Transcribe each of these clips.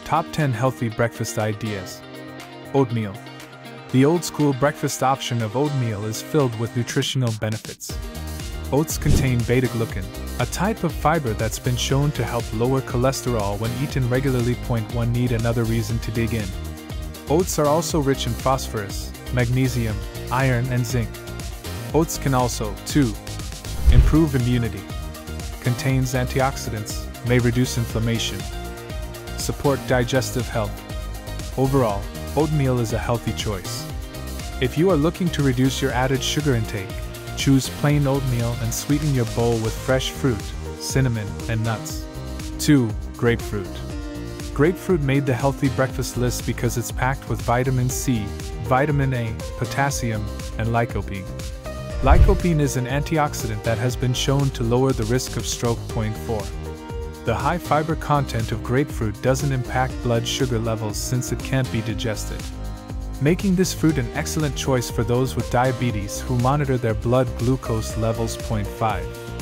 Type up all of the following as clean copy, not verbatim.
Top 10 Healthy Breakfast Ideas. Oatmeal. The old-school breakfast option of oatmeal is filled with nutritional benefits. Oats contain beta-glucan, a type of fiber that's been shown to help lower cholesterol when eaten regularly. Point 1. Need another reason to dig in. Oats are also rich in phosphorus, magnesium, iron, and zinc. Oats can also, 2. Improve immunity. Contains antioxidants, may reduce inflammation. Support digestive health. Overall, oatmeal is a healthy choice. If you are looking to reduce your added sugar intake, choose plain oatmeal and sweeten your bowl with fresh fruit, cinnamon, and nuts. 2. Grapefruit. Grapefruit made the healthy breakfast list because it's packed with vitamin C, vitamin A, potassium, and lycopene. Lycopene is an antioxidant that has been shown to lower the risk of stroke. Point 4. The high fiber content of grapefruit doesn't impact blood sugar levels since it can't be digested, making this fruit an excellent choice for those with diabetes who monitor their blood glucose levels. Point 5.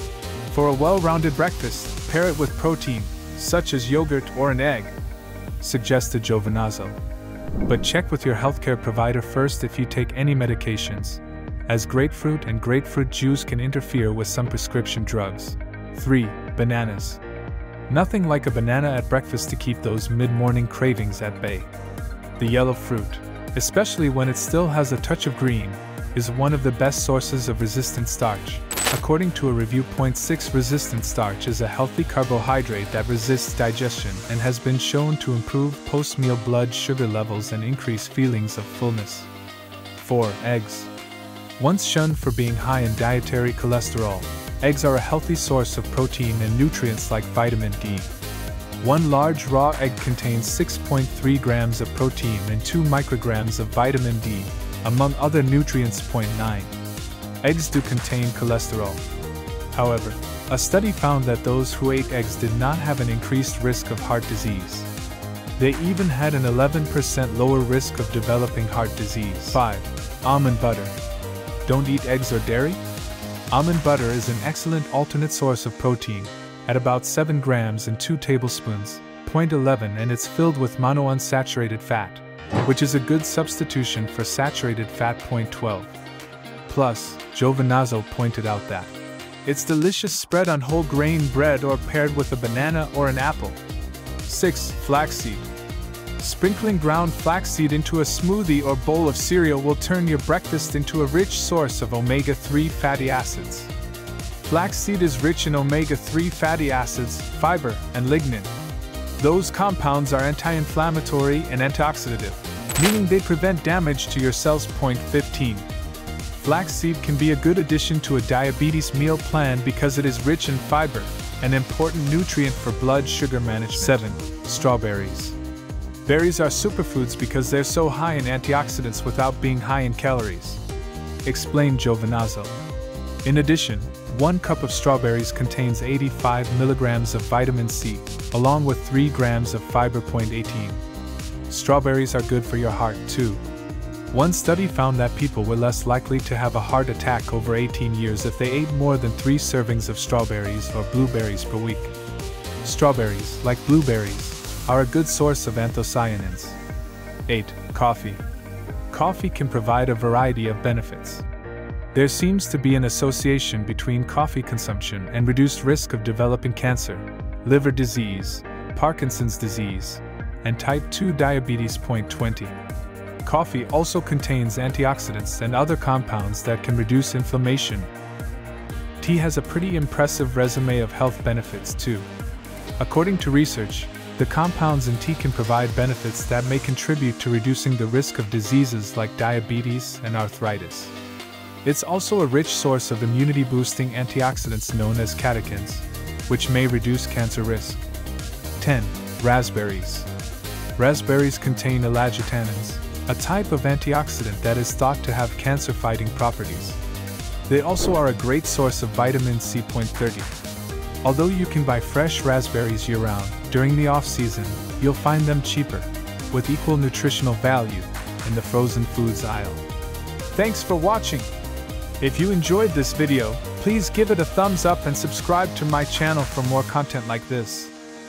For a well-rounded breakfast, pair it with protein, such as yogurt or an egg, suggested Giovinazzo. But check with your healthcare provider first if you take any medications, as grapefruit and grapefruit juice can interfere with some prescription drugs. 3. Bananas. Nothing like a banana at breakfast to keep those mid-morning cravings at bay. The yellow fruit, especially when it still has a touch of green, is one of the best sources of resistant starch. According to a review. 6. Resistant starch is a healthy carbohydrate that resists digestion and has been shown to improve post-meal blood sugar levels and increase feelings of fullness. 4. Eggs. Once shunned for being high in dietary cholesterol, eggs are a healthy source of protein and nutrients like vitamin D. One large raw egg contains 6.3 grams of protein and 2 micrograms of vitamin D, among other nutrients. 9. Eggs do contain cholesterol. However, a study found that those who ate eggs did not have an increased risk of heart disease. They even had an 11% lower risk of developing heart disease. 5. Almond butter. Don't eat eggs or dairy? Almond butter is an excellent alternate source of protein, at about 7 grams and 2 tablespoons. 11. And it's filled with monounsaturated fat, which is a good substitution for saturated fat. 12. Plus, Giovinazzo pointed out that it's delicious spread on whole grain bread or paired with a banana or an apple. 6. Flaxseed. Sprinkling ground flaxseed into a smoothie or bowl of cereal will turn your breakfast into a rich source of omega-3 fatty acids. Flaxseed is rich in omega-3 fatty acids, fiber, and lignin. Those compounds are anti-inflammatory and antioxidative, meaning they prevent damage to your cells. 15. Flaxseed can be a good addition to a diabetes meal plan because it is rich in fiber, an important nutrient for blood sugar management. 7. Strawberries. Berries are superfoods because they're so high in antioxidants without being high in calories, explained Giovinazzo. In addition, 1 cup of strawberries contains 85 milligrams of vitamin C, along with 3 grams of fiber. 18. Strawberries are good for your heart too. One study found that people were less likely to have a heart attack over 18 years if they ate more than 3 servings of strawberries or blueberries per week. Strawberries, like blueberries, are a good source of anthocyanins. 8. Coffee. Coffee can provide a variety of benefits. There seems to be an association between coffee consumption and reduced risk of developing cancer, liver disease, Parkinson's disease, and type 2 diabetes. 20. Coffee also contains antioxidants and other compounds that can reduce inflammation. Tea has a pretty impressive resume of health benefits too. According to research, the compounds in tea can provide benefits that may contribute to reducing the risk of diseases like diabetes and arthritis. It's also a rich source of immunity-boosting antioxidants known as catechins, which may reduce cancer risk. 10. Raspberries. Raspberries contain elagitannins, a type of antioxidant that is thought to have cancer-fighting properties. They also are a great source of vitamin C. 30. Although you can buy fresh raspberries year-round, during the off-season, you'll find them cheaper, with equal nutritional value, in the frozen foods aisle. Thanks for watching! If you enjoyed this video, please give it a thumbs up and subscribe to my channel for more content like this.